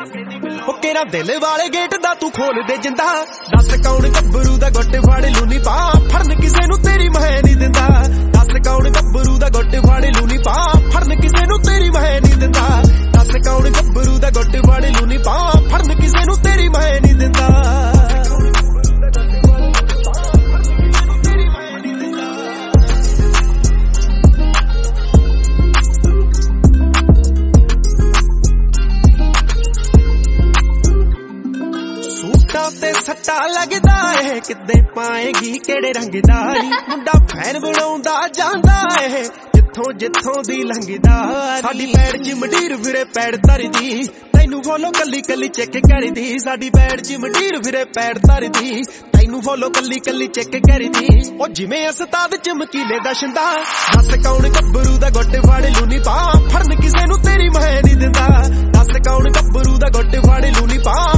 केरा दिल वाले गेट दा तू खोल दे जिंदा, दस कौन गब्बरू दा गुट फाड़ लूनी पा, फड़न किसे नू तेरी मैं नहीं दिंदा। दस कौन गब्बरू दा गुट फाड़ लूनी पा, फड़न किसे नू तेरी मैं नहीं दिंदा। दस कौन गब्बरू दा गुट फाड़ लूनी पा, फड़न किसे नू तेरी मैं नहीं दिंदा। ते सट्टा लगदा है किदे पाएगी केड़े रंग दा, मुंडा फैन बनाउंदा जांदा है जिथों जिथों दी लंघदा। साडी पैड़ च मंडीर फिरे पैड़ धरदी, तैनू फॉलो कली कली चेक करदी। साडी पैड़ च मंडीर फिरे पैड़ धरदी, तैनू फॉलो कली कली चेक करदी। ओ जिवें उस्ताद चमकीले दा शिंदा, दस कौन गब्बरू दा गुट फाड़ लूनी पा, फड़न किसे नू तेरी मैं नहीं दिंदा। दस कौन गब्बरू दा गुट फाड़ लूनी पा,